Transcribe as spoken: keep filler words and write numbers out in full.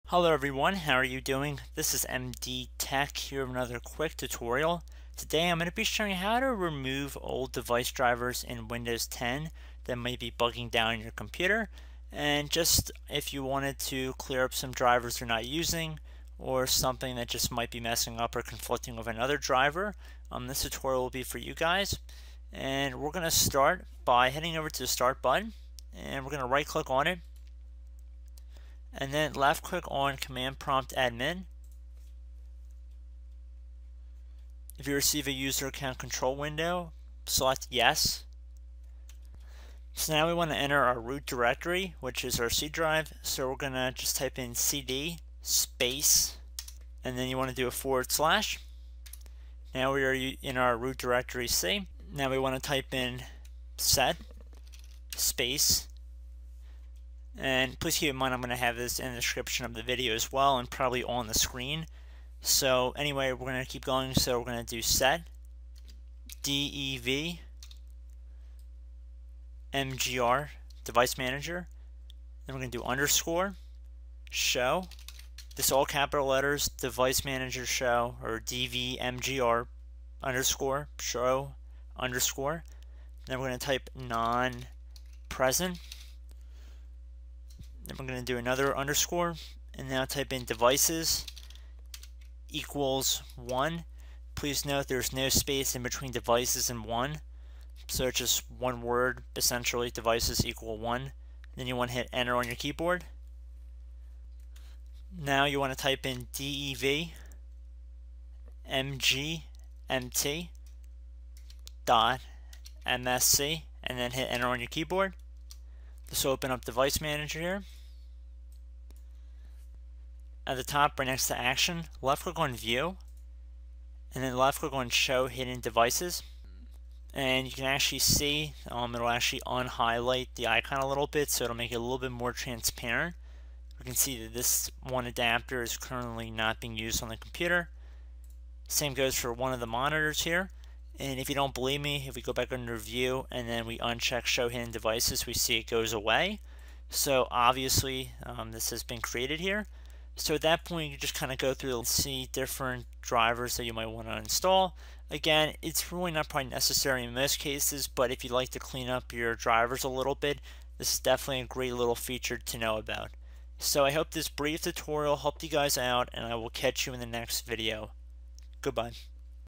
Hello everyone, how are you doing? This is M D Tech here with another quick tutorial. Today I'm going to be showing you how to remove old device drivers in Windows ten that might be bugging down your computer, and just if you wanted to clear up some drivers you're not using or something that just might be messing up or conflicting with another driver, um, this tutorial will be for you guys. And we're going to start by heading over to the Start button, and we're going to right click on it and then left click on Command Prompt Admin. If you receive a user account control window, select yes. So now we want to enter our root directory, which is our C drive. So we're going to just type in cd space, and then you want to do a forward slash. Now we are in our root directory C. Now we want to type in set space. And please keep in mind I'm going to have this in the description of the video as well and probably on the screen. So anyway, we're going to keep going. So we're going to do set dev mgr device manager. Then we're going to do underscore show. This all capital letters, device manager show, or dvmgr underscore show underscore. Then we're going to type non-present. Then we're going to do another underscore, and now type in devices equals one. Please note there's no space in between devices and one, so it's just one word, essentially, devices equal one. Then you want to hit enter on your keyboard. Now you want to type in dev mgmt dot msc and then hit enter on your keyboard. This will open up Device Manager here. At the top, right next to Action, left click on View, and then left click on Show Hidden Devices. And you can actually see, um, it'll actually unhighlight the icon a little bit, so it'll make it a little bit more transparent. We can see that this one adapter is currently not being used on the computer. Same goes for one of the monitors here. And if you don't believe me, if we go back under View and then we uncheck Show Hidden Devices, we see it goes away. So obviously um, this has been created here. So at that point you just kind of go through and see different drivers that you might want to install. Again, it's really not probably necessary in most cases, but if you'd like to clean up your drivers a little bit, this is definitely a great little feature to know about. So I hope this brief tutorial helped you guys out, and I will catch you in the next video. Goodbye.